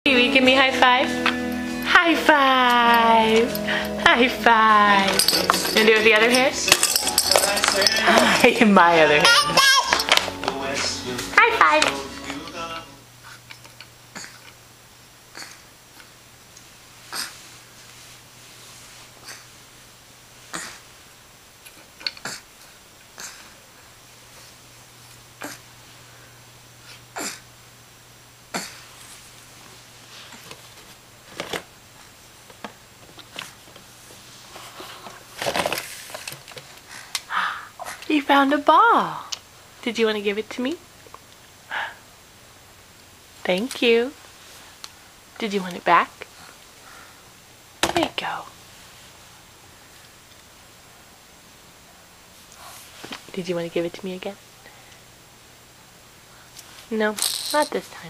Will you give me a high five? High five! High five! And do it with the other hand? My other hand. High five! You found a ball. Did you want to give it to me? Thank you. Did you want it back? There you go. Did you want to give it to me again? No, not this time.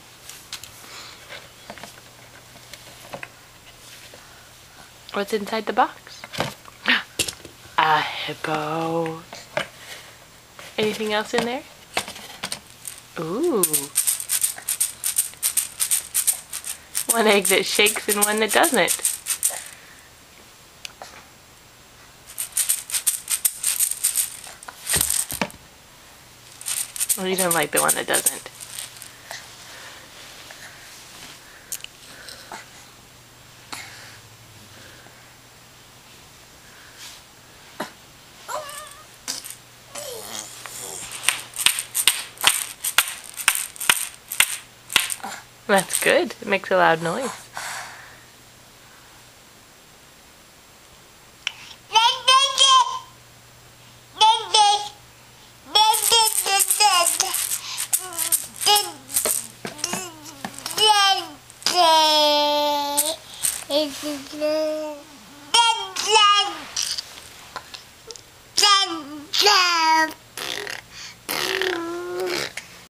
What's inside the box? A hippo. Anything else in there? Ooh. One egg that shakes and one that doesn't. Well, you don't like the one that doesn't. That's good. It makes a loud noise.